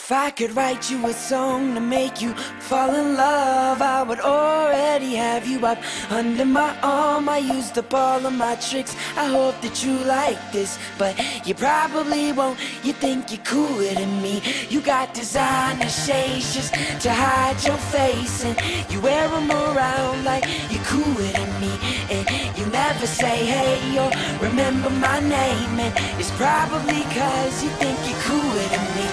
If I could write you a song to make you fall in love, I would already have you up under my arm. I used up all of my tricks, I hope that you like this, but you probably won't. You think you're cooler than me. You got designer shades just to hide your face, and you wear them around like you're cooler than me. And you never say hey or remember my name, and it's probably cause you think you're cooler than me.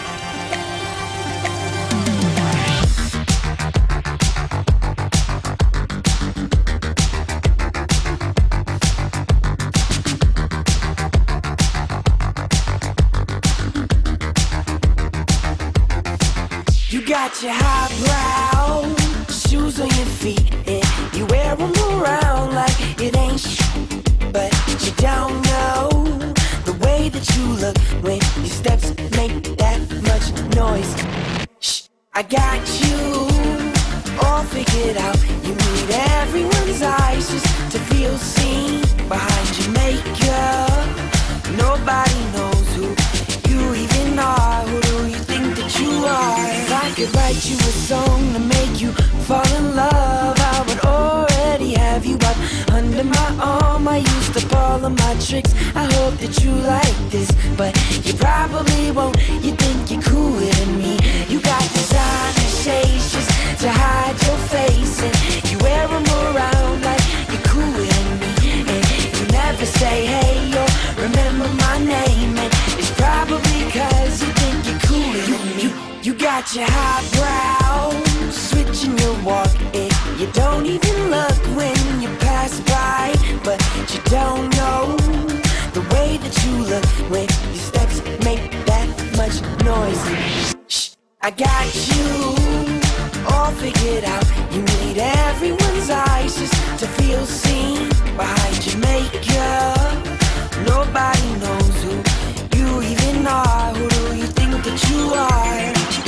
You got your highbrow shoes on your feet, and you wear them around like it ain't but you don't know the way that you look when your steps make that much noise. Shh, I got you all figured out. You need everyone's eyes just to feel seen behind your makeup. Nobody knows who you even are. Who do you think that you are? If I could write you a song to make you fall in love, I would already have you up under my arm. I used up all of my tricks, I hope that you like this, but you probably won't. You think you're cooler than me. You got designer shades just to hide your face, and you wear them around like you're cooler than me. And you never say hey or remember my name, and it's probably cause you think you're cooler than me. You got your highbrow switching your walk, and you don't even look when you pass by, but you don't know the way that you look when your steps make that much noise. Shh, I got you all figured out. You need everyone's eyes just to feel seen behind your makeup. Nobody knows who you even are. Who do you think that you are?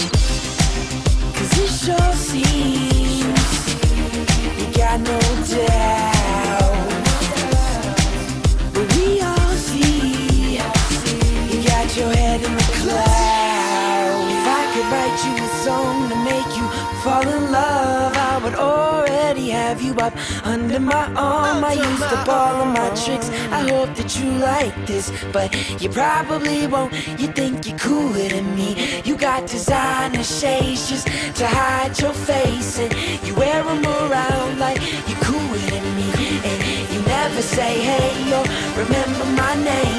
Cause it sure seems you got no doubt, but we all see you got your head in the clouds. If I could write you a song to make you fall in love, I would already have you up under my arm. I used up all of my tricks, I hope that you like this, but you probably won't. You think you're cooler than me. You got designer shades just to hide your face, and you wear them around like you're cooler than me. And you never say hey or remember my name.